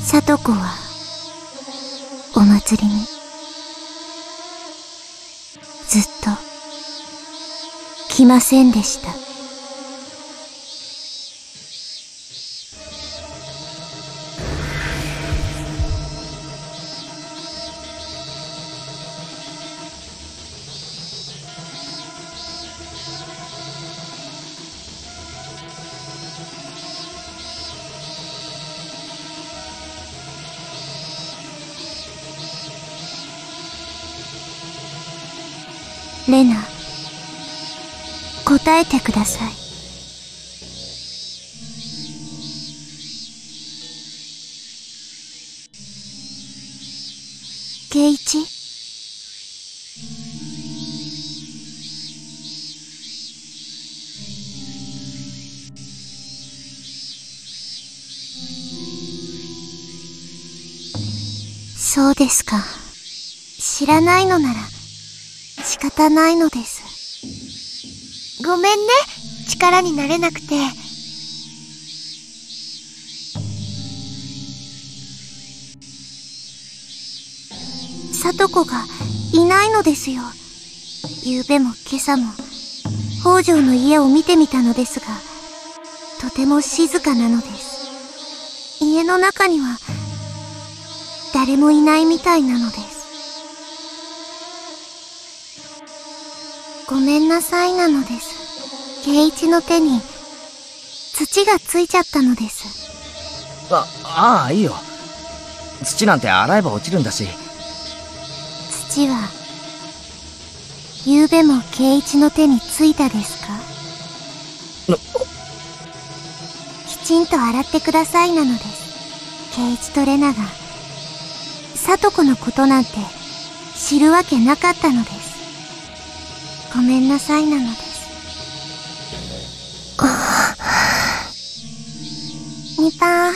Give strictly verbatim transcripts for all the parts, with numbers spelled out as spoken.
聡子はお祭りにずっと来ませんでした。レナ、答えてください。圭一？そうですか。知らないのなら仕方ないのです。 ごめんね、力になれなくて。 聡子がいないのですよ。昨べも今朝も北条の家を見てみたのですが、とても静かなのです。家の中には誰もいないみたいなのです。ごめんなさいなのです。圭一の手に土がついちゃったのです。 あ、ああ、いいよ。土なんて洗えば落ちるんだし。 土は昨べも圭一の手についたですか？きちんと洗ってくださいなのです。圭一とレナが聡子のことなんて知るわけなかったのです。ごめんなさいなのです。にぱー。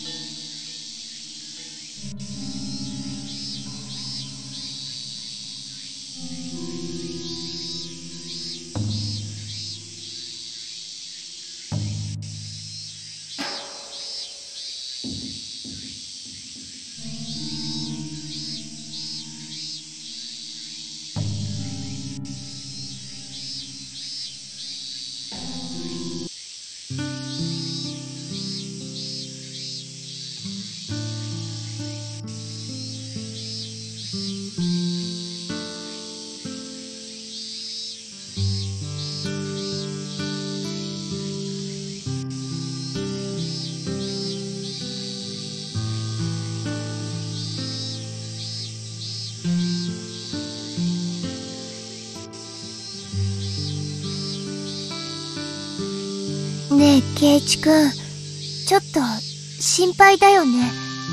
ねえ、圭一くん、ちょっと心配だよね。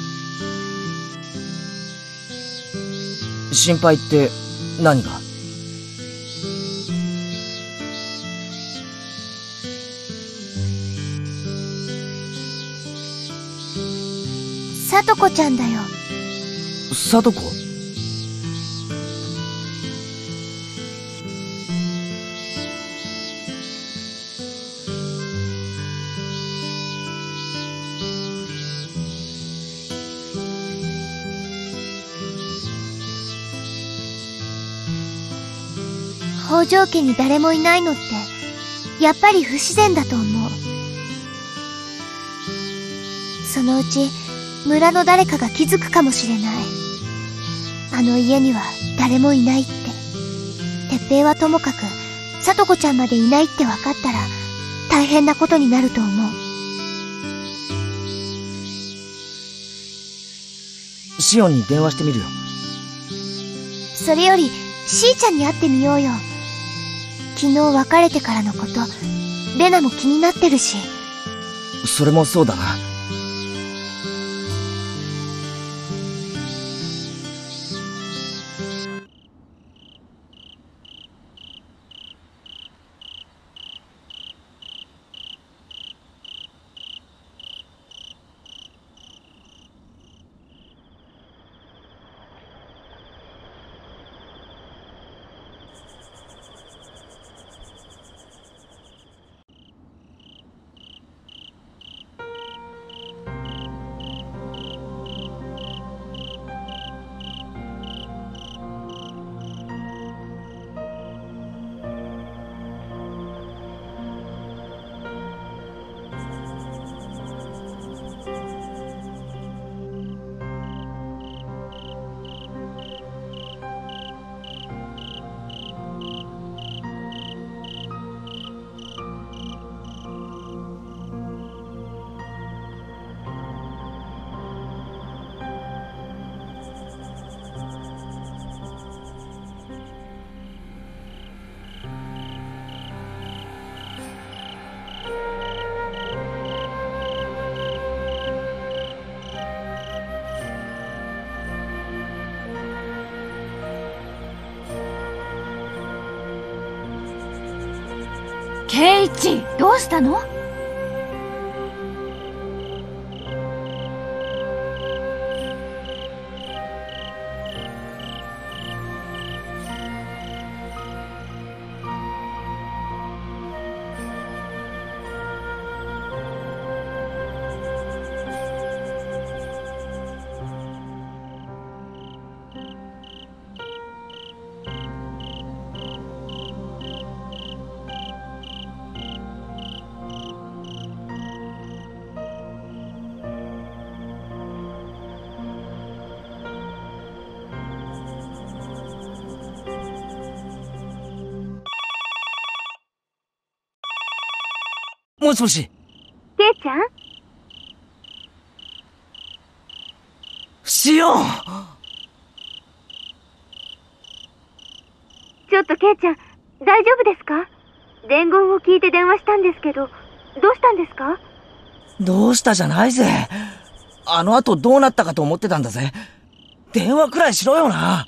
心配って何が？ 聡子ちゃんだよ。 聡子？ 北条家に誰もいないのってやっぱり不自然だと思う。そのうち村の誰かが気づくかもしれない。あの家には誰もいないって。鉄平はともかく聡子ちゃんまでいないって分かったら大変なことになると思う。 シオンに電話してみるよ。 それよりしーちゃんに会ってみようよ。昨日別れてからのことレナも気になってるし。 それもそうだな。 ケイチ、どうしたの？ もしもし。 ケイちゃん？ シオン！ ちょっとケイちゃん、大丈夫ですか？伝言を聞いて電話したんですけど、どうしたんですか？ どうしたじゃないぜ。あの後どうなったかと思ってたんだぜ。電話くらいしろよな。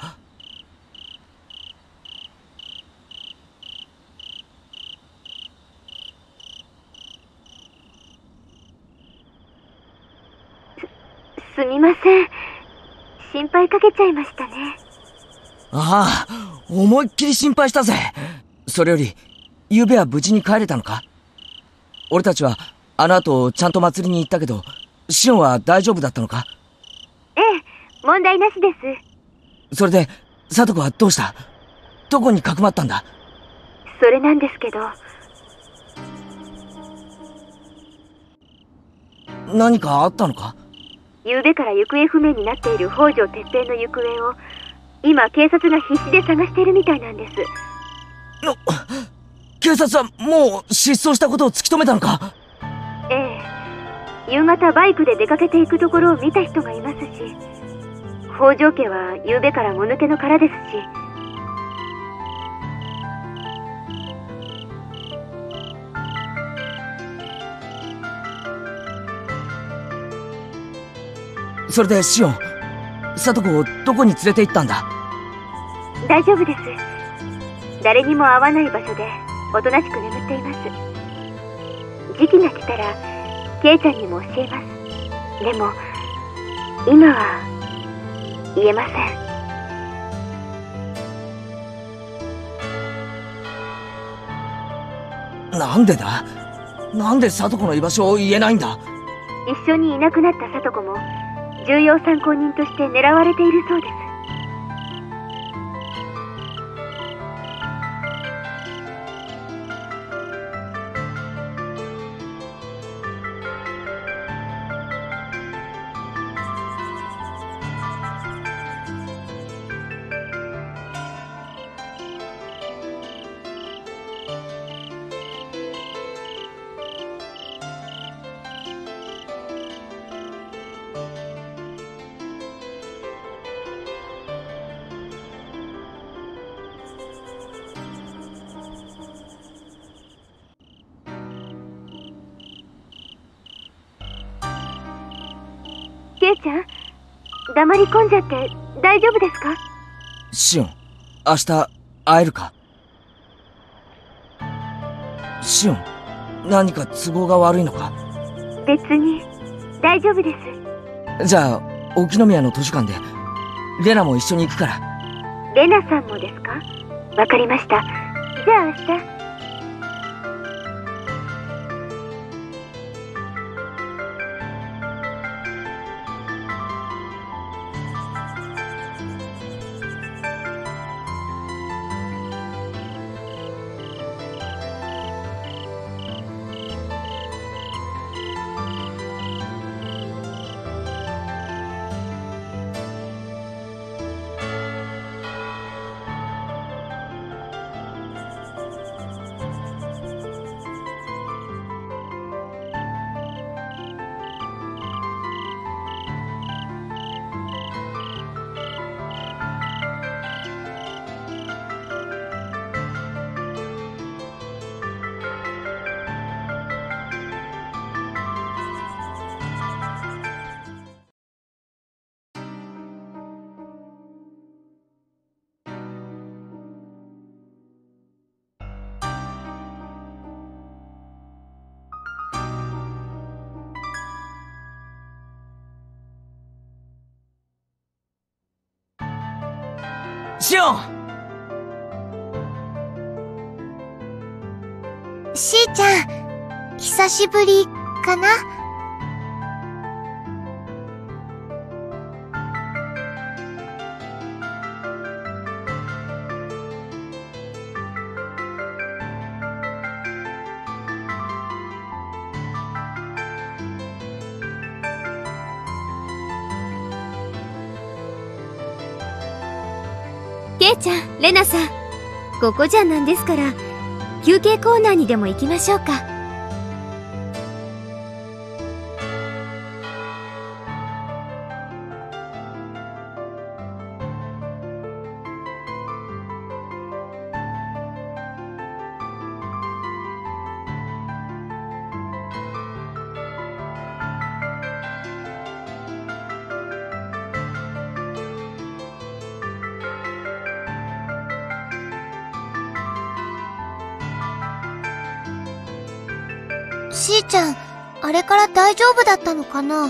すみません。心配かけちゃいましたね。 ああ、思いっきり心配したぜ。それより、昨夜は無事に帰れたのか？俺たちは、あの後、ちゃんと祭りに行ったけど、シオンは大丈夫だったのか？ ええ、問題なしです。 それで、サトコはどうした？どこにかくまったんだ？ それなんですけど。 何かあったのか？ 昨夜から行方不明になっている北条哲平の行方を、今警察が必死で探しているみたいなんです。 の、警察はもう失踪したことを突き止めたのか？ ええ、夕方バイクで出かけていくところを見た人がいますし、北条家は昨夜からもぬけの殻ですし。 それでシオン、サトコをどこに連れて行ったんだ？ 大丈夫です。誰にも会わない場所でおとなしく眠っています。時期が来たらケイちゃんにも教えます。でも今は言えません。 なんでだ？なんでサトコの居場所を言えないんだ？ 一緒にいなくなったサトコも重要参考人として狙われているそうです。ケイちゃん、黙り込んじゃって大丈夫ですか？ シオン、明日会えるか？シオン、何か都合が悪いのか？ 別に大丈夫です。 じゃあ沖宮の図書館でレナも一緒に行くから。 レナさんもですか？わかりました。じゃあ明日。 シオン。 しーちゃん、久しぶりかな？ ケイちゃん、レナさん、ここじゃなんですから、休憩コーナーにでも行きましょうか。 しーちゃん、あれから大丈夫だったのかな？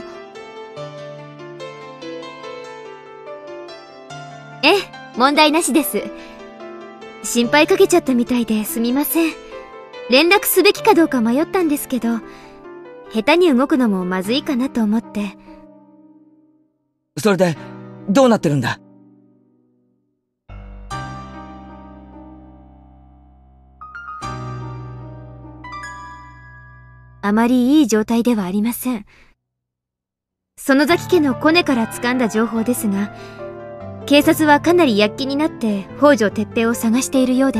ええ、問題なしです。心配かけちゃったみたいですみません。連絡すべきかどうか迷ったんですけど、下手に動くのもまずいかなと思って。 それで、どうなってるんだ？ あまりいい状態ではありません。園崎家のコネから掴んだ情報ですが、警察はかなり躍起になって北条哲平を探しているようです。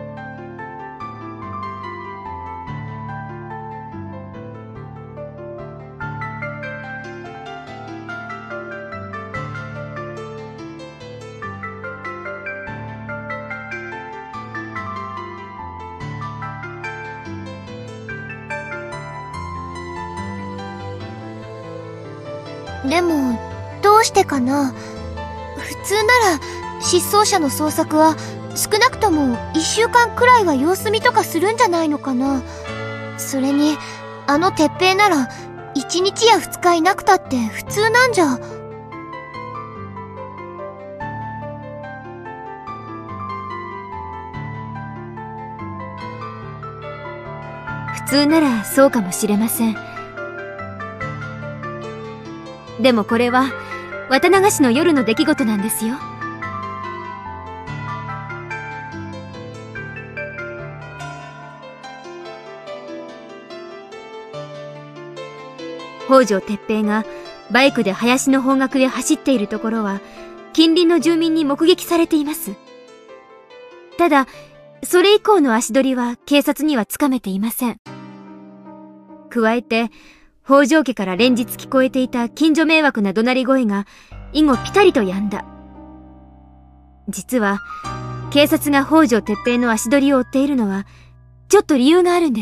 でも、どうしてかな？普通なら、失踪者の捜索は、少なくともいっしゅうかんくらいは様子見とかするんじゃないのかな？それに、あの鉄平なら、いちにちやふつかいなくたって普通なんじゃ。 普通ならそうかもしれません。でもこれは綿流しの夜の出来事なんですよ。北条哲平がバイクで林の方角へ走っているところは近隣の住民に目撃されています。ただそれ以降の足取りは警察にはつかめていません。加えて北条家から連日聞こえていた近所迷惑な怒鳴り声が以後ピタリと止んだ。実は警察が北条哲平の足取りを追っているのはちょっと理由があるんです。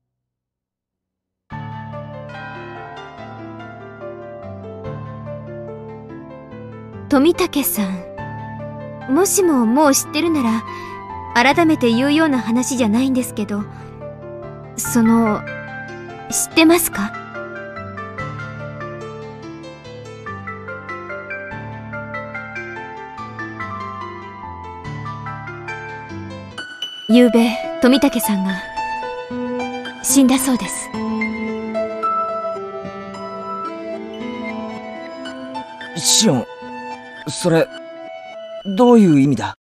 富武さん、もしももう知ってるなら改めて言うような話じゃないんですけど、その知ってますか？ゆうべ富武さんが死んだそうです。 シオン、それ、どういう意味だ？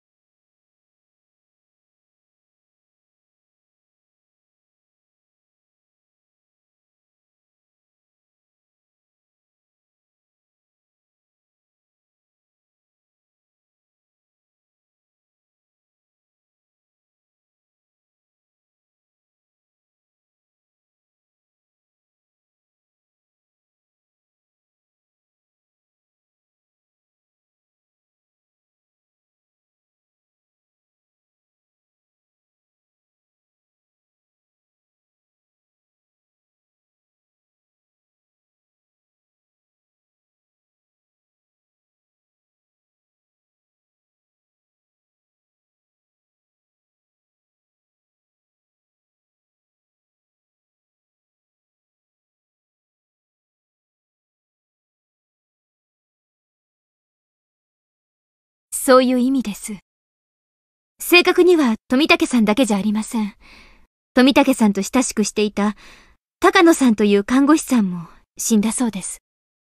そういう意味です。正確には富武さんだけじゃありません。富武さんと親しくしていた高野さんという看護師さんも死んだそうです。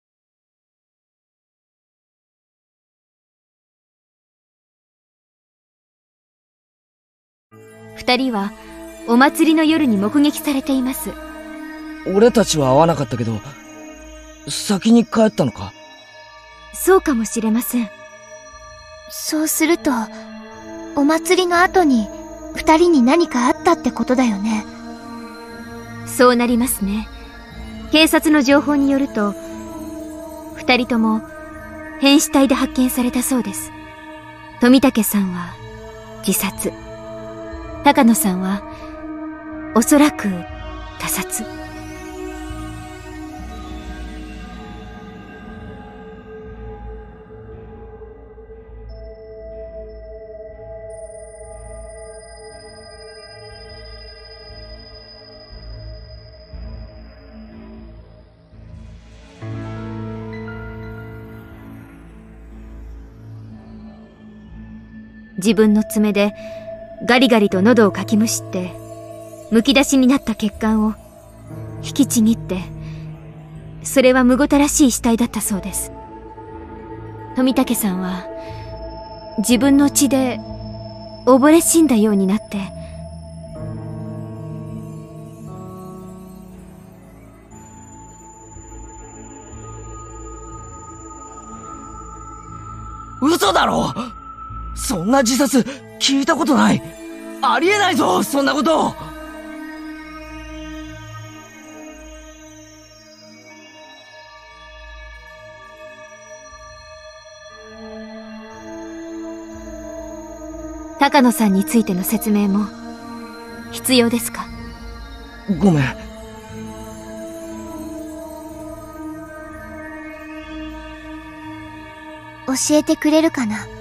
二人はお祭りの夜に目撃されています。 俺たちは会わなかったけど、先に帰ったのか？ そうかもしれません。 そうすると、お祭りの後に二人に何かあったってことだよね。 そうなりますね。警察の情報によると、二人とも変死体で発見されたそうです。富武さんは自殺。高野さんはおそらく他殺。自分の爪でガリガリと喉をかきむしって、むき出しになった血管を引きちぎって、それはむごたらしい死体だったそうです。富武さんは自分の血で溺れ死んだようになって、 嘘だろ！そんな自殺聞いたことない。ありえないぞ、そんなこと。 高野さんについての説明も必要ですか？ ごめん。 教えてくれるかな？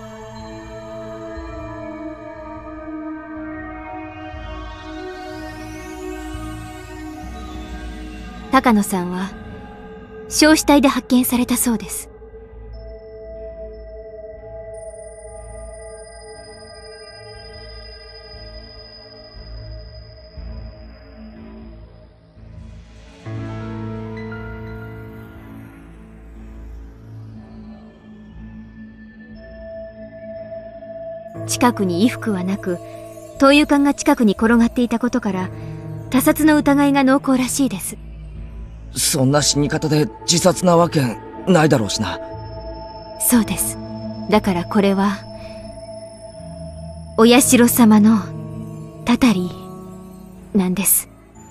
高野さんは焼死体で発見されたそうです。近くに衣服はなく、灯油缶が近くに転がっていたことから他殺の疑いが濃厚らしいです。 そんな死に方で自殺なわけないだろうしな。 そうです。だからこれはお社様のたたりなんです。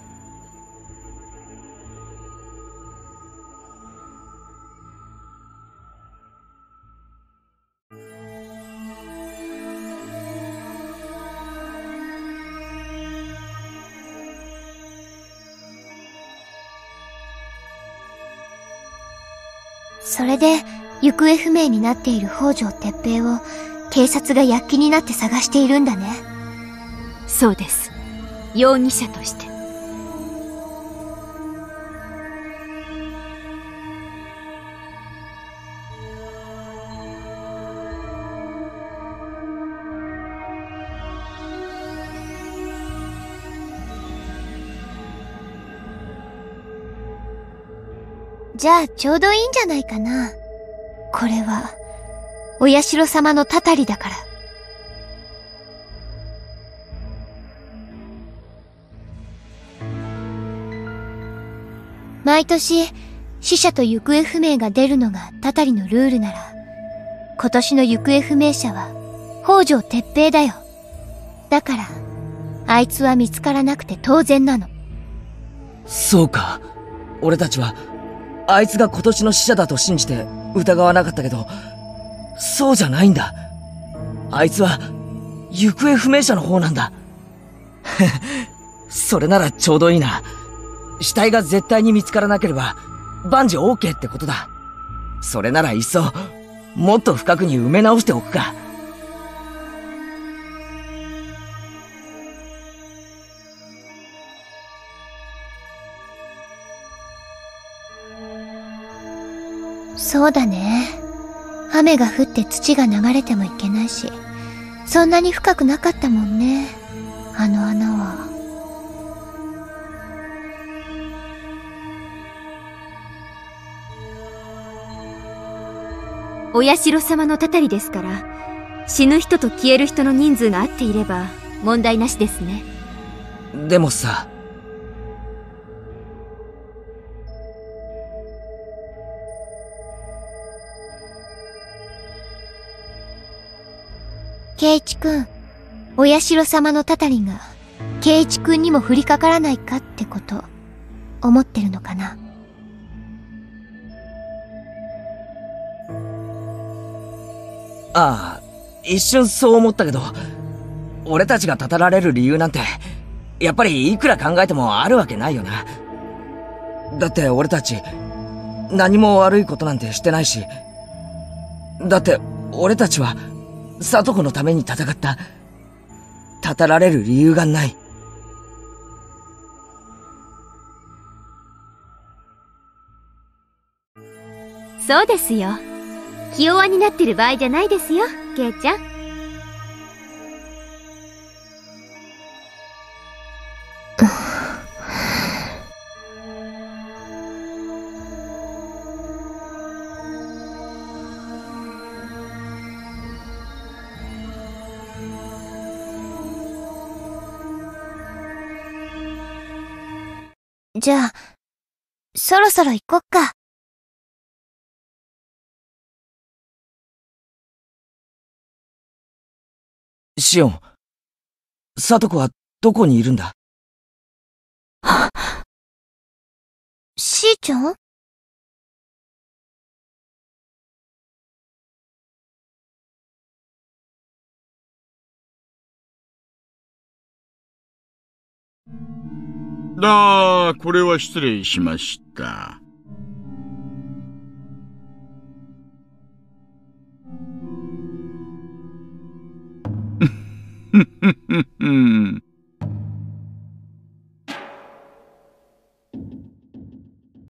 それで、行方不明になっている北条哲平を、警察が躍起になって探しているんだね。 そうです。容疑者として。 じゃあちょうどいいんじゃないかな。これは、お社様のたたりだから。毎年、死者と行方不明が出るのがたたりのルールなら、今年の行方不明者は、北条哲平だよ。だから、あいつは見つからなくて当然なの。 そうか。俺たちは、あいつが今年の死者だと信じて疑わなかったけど、そうじゃないんだ。あいつは、行方不明者の方なんだ。それならちょうどいいな。死体が絶対に見つからなければ、万事 OK ってことだ。それならいっそ、もっと深くに埋め直しておくか。 そうだね。 雨が降って土が流れてもいけないし、そんなに深くなかったもんね、あの穴は。 お社様のたたりですから、死ぬ人と消える人の人数が合っていれば問題なしですね。 でもさ。 圭一くん、お社様のたたりが圭一くんにも降りかからないかってこと思ってるのかな。 ああ、一瞬そう思ったけど、俺たちがたたられる理由なんてやっぱりいくら考えてもあるわけないよな。だって俺たち何も悪いことなんてしてないし、だって俺たちは里子のために戦った。たたられる理由がない。 そうですよ。気弱になってる場合じゃないですよ、ケイちゃん。 じゃあ、そろそろ行こっか。 シオン、里子はどこにいるんだ？ しーちゃん？ だー、これは失礼しました。ふふふふ。